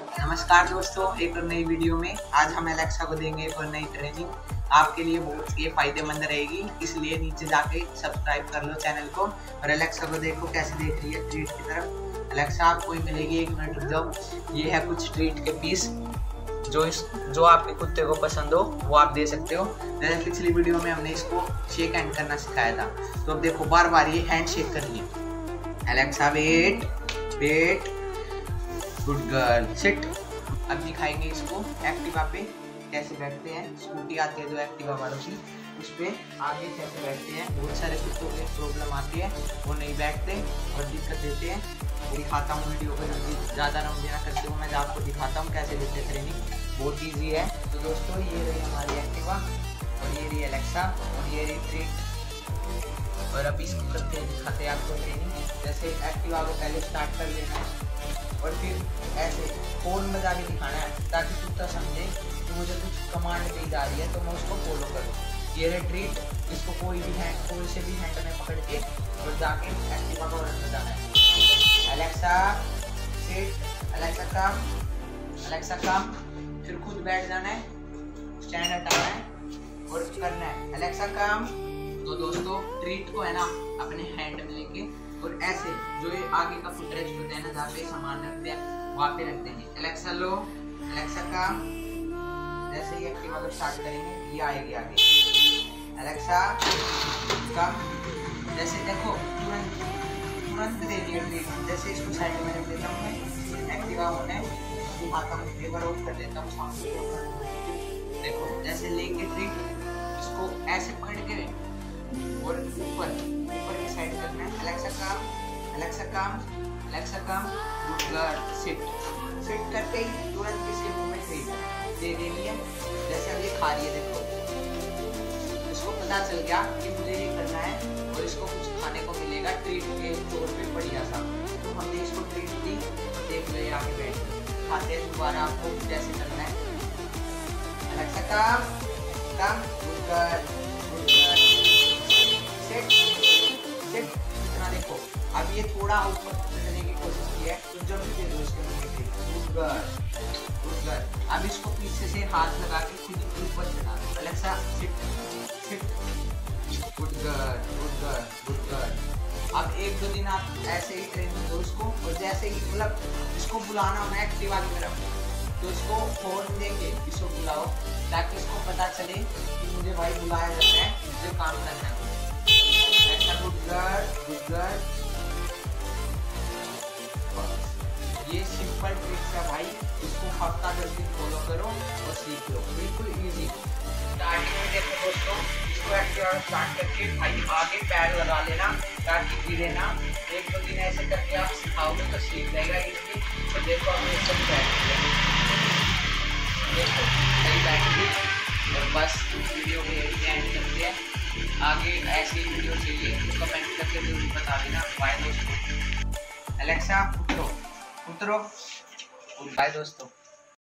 नमस्कार दोस्तों, एक और नई वीडियो में आज हम एलेक्सा को देंगे एक और नई ट्रेनिंग। आपके लिए बहुत ये फायदेमंद रहेगी, इसलिए नीचे जाके सब्सक्राइब कर लो चैनल को। और एलेक्सा को देखो कैसे देख रही है ट्रीट की तरफ। एलेक्सा आपको ही मिलेगी, एक मिनट रुक जाओ। ये है कुछ ट्रीट के पीस, जो आपके कुत्ते को पसंद हो वो आप दे सकते हो। जैसे पिछली वीडियो में हमने इसको शेक हैंड करना सिखाया था, तो अब देखो बार बार ये हैंड शेक कर रही है। Alexa wait wait, good girl, sit. अब दिखाएंगे इसको एक्टिवा पे कैसे बैठते हैं। स्कूटी आती है जो एक्टिवा वालों की, उस पर आगे कैसे बैठते हैं। बहुत सारे कुत्तों को प्रॉब्लम आती है, वो नहीं बैठते और दिक्कत देते हैं। दिखाता हूँ वीडियो को, जल्दी ज़्यादा लंबी ना करते हुए मैं आपको दिखाता हूँ कैसे देते हैं ट्रेनिंग। बहुत ईजी है। तो दोस्तों ये रही हमारी एक्टिवा और ये रही एलेक्सा और ये रही ट्रीट। और अब इसको करते दिखाते हैं आपको ट्रेनिंग। जैसे एक्टिवा को पहले स्टार्ट कर लेना है और फिर ऐसे फोन बजा के दिखाना है, ताकि कुत्ता समझे कि मुझे कुछ कमांड दी जा रही है तो मैं उसको फॉलो करूँ। ये रहे ट्रीट, इसको कोई से भी हैंड में पकड़ के और जाके एक्टिवा को रन बजाना है। एलेक्सा सिट, एलेक्सा कम, फिर खुद बैठ जाना है, स्टैंड हटाना है और करना है एलेक्सा कम। तो दोस्तों ट्रीट को है ना अपने हैंड में लेके और ऐसे जो ये आगे का फुट रेस्ट होता है ना, जहाँ पे सामान रखते हैं वहाँ पे रखते हैं। एलेक्सा लो, एलेक्सा कम। जैसे ही एक्टिवा को स्टार्ट करेंगे ये आएगी आगे। Alexa come. जैसे देखो तुरंत दे दिया ट्रीट। जैसे इसको साइड में रख देता हूँ मैं, एक्टिवा होने दिखाता हूँ, पेपर ऑफ कर देता हूँ सामने। देखो जैसे लेके ट्रीट इसको ऐसे पकड़ के और ऊपर की साइड करना है। Alexa come, good girl, sit करते ही तुरंत किसी मुंह में ट्रीट दे देनी है। जैसे अब ये खा रही है, देखो इसको पता चल गया कि मुझे ये करना है और इसको कुछ खाने को मिलेगा ट्रीट के तौर पे बढ़िया सा। तो हमने इसको ट्रीट दी, तो देख लो आगे बैठ खाते हैं। दोबारा आपको कैसे करना है। Alexa come, good girl, sit. इतना देखो, अब ये थोड़ा ऊपर चढ़ने की कोशिश की है तो जब भी दे दो इसके मुंह में। Good girl. अब इसको पीछे से हाथ लगा के खुद ही ऊपर चढ़ा दो। Alexa sit, good girl. अब 1-2 दिन आप ऐसे ही ट्रेनिंग दो इसको। और जैसे ही मतलब इसको बुलाना होना एक्टिवा की तरफ, तो इसको फोन देके इसको बुलाओ, ताकि इसको पता चले कि मुझे भाई बुलाया जाता है, मुझे काम करना है। Good girl. ये सिंपल ट्रिक्स है भाई, इसको हफ्ता 10 दिन फॉलो करो और सीख लो, बिल्कुल इजी। स्टार्टिंग में देखो दोस्तों, इसको एक्टिवा स्टार्ट करके भाई आगे पैर लगा लेना ताकि गिरे ना। 1-2 दिन ऐसे करके आप सिखाओगे तो सीख जाएगा इजीली। तो देखो हम ये सब बैठ देखो सही बैठ गई। और बस वीडियो को एंड करते हैं। आगे ऐसी वीडियो चाहिए तो कमेंट करके जरूर बता देना। बाय दोस्तों। एलेक्सा उतरो, बाय दोस्तों।